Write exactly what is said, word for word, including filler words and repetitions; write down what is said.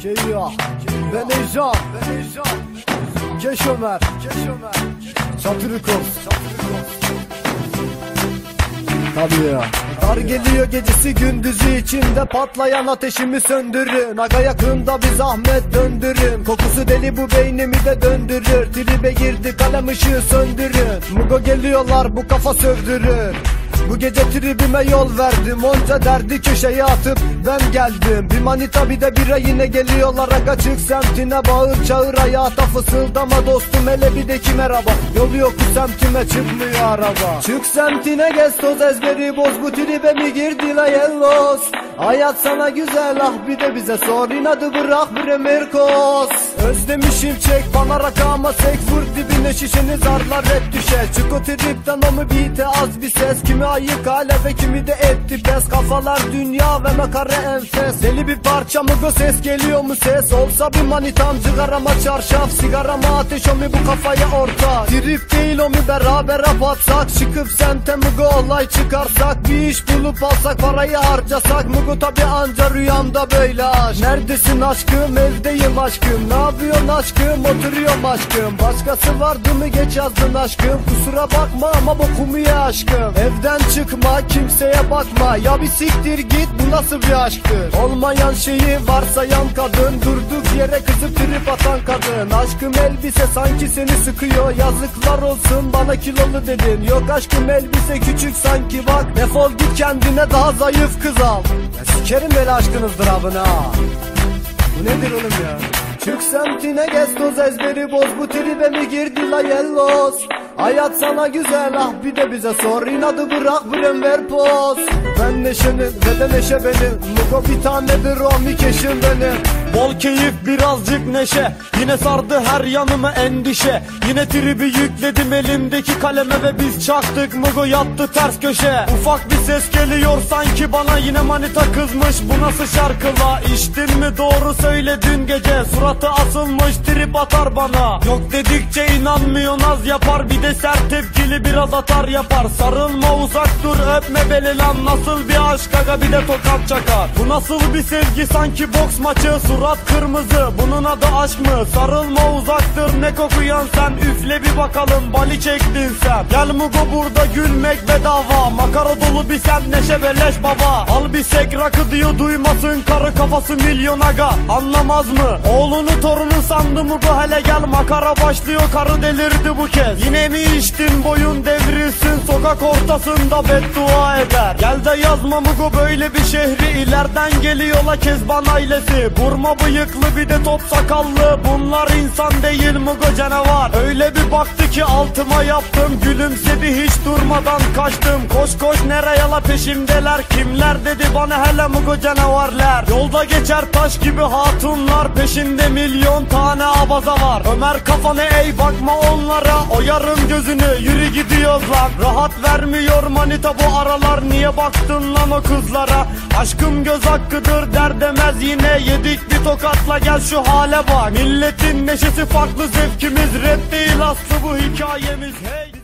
Keyya, ben Ejam, Keş Ömer, Çatırıkoz. Tabii ya. Dar geliyor gecesi gündüzü, içinde patlayan ateşimi söndürün. Aga yakında bir zahmet döndürün. Kokusu deli bu beynimi de döndürür. Tribe girdi kalem ışığı söndürün. Mugo geliyorlar bu kafa sövdürür. Bu gece tribime yol verdim, onca derdi köşeye atıp ben geldim. Bir manita bir de bira yine geliyorlar aga, çık semtine bağır çağır hayata fısıldama dostum, hele bir de ki merhaba. Yolu yok bu semtime çıkmıyor araba. Çık semtine gez toz ezberi boz, bu tribe mi girdi la yellos? Hayat sana güzel ah bir de bize sor, inadı bırak bir emirkos. Özlemişim çek bana rakama sek, vur dibine şişeni zarlar hep düşer. Çık o tripten o mu bite az bir ses, kimi ayık hale ve kimi de etti pes. Kafalar dünya ve makara enfes, deli bir parça mı go ses geliyor mu ses? Olsa bir manitam cigarama çarşaf, sigarama ateş o mu bu kafaya orta? Trip değil o mu beraber apatsak, çıkıp semte mi go olay çıkarsak, bir iş bulup alsak parayı harcasak. Mugo tabi anca rüyamda böyle aşk. Neredesin aşkım, evdeyim aşkım, ne yapıyorsun aşkım, oturuyorum aşkım. Başkası vardı mı geç yazdın aşkım, kusura bakma ama bokumu ye aşkım. Evden çıkma kimseye bakma, ya bir siktir git bu nasıl bir aşktır? Olmayan şeyi varsayan kadın, durduk yere kızıp trip atan kadın. Aşkım elbise sanki seni sıkıyor, yazıklar olsun bana kilolu dedin. Yok aşkım elbise küçük sanki, bak defol git kendine daha zayıf kız al. Ya sikerim el aşkınızdır abına. Bu nedir oğlum ya? Çık semtine gez toz ezberi boz, bu tribe mi girdi la yellos? Hayat sana güzel ah bir de bize sor, inadı bırak bir enver poz. Ben neşenin ve de neşe benim, Mugo bir tanedir o mi keşim benim. Bol keyif birazcık neşe, yine sardı her yanımı endişe. Yine tribi yükledim elimdeki kaleme ve biz çaktık, Mugo yattı ters köşe. Ufak bir ses geliyor sanki bana, yine manita kızmış bu nasıl şarkıla? İçtin mi doğru söyle dün gece, suratı asılmış trip atar bana. Yok dedikçe inanmıyor naz yapar, bir de sert tepkili biraz atar yapar. Sarılma uzak dur öpme beni lan, nasıl bir aşk aga bir de tokat çakar. Bu nasıl bir sevgi sanki boks maçı, surat kırmızı bunun adı aşk mı? Sarılma uzaktır ne kokuyan sen, üfle bir bakalım bali çektin sen. Gel Mugo burada gülmek bedava, makara dolu bir sen neşe beleş baba. Al bir sek rakı diyor duymasın karı, kafası milyon aga anlamaz mı? Oğlunu torunu sandı Mugo, hele gel makara başlıyor, karı delirdi bu kez. Yine mi içtin boyun devrilsin, sokak ortasında beddua eder. Gel de yazma Mugo böyle bir şehri, ileriden geliyor la Kezban ailesi. Burma bıyıklı bir de top sakallı, bunlar insan değil Mugo canavar. Öyle bir baktı ki altıma yaptım, gülümsedi hiç durmadan kaçtım. Koş koş nereye la peşimdeler, kimler dedi bana hele Mugo canavarlar. Yolda geçer taş gibi hatunlar, peşinde milyon tane abaza var. Ömer kafanı ey bakma onlara, oyarım gözünü yürü gidiyoruz lan. Rahat vermiyor manita bu aralar, niye baktın lan o kızlara? Aşkım göz hakkıdır der demez yine yedik bir tokatla, gel şu hale bak. Milletin neşesi farklı, zevkimiz rap değil aslı bu hikayemiz hey.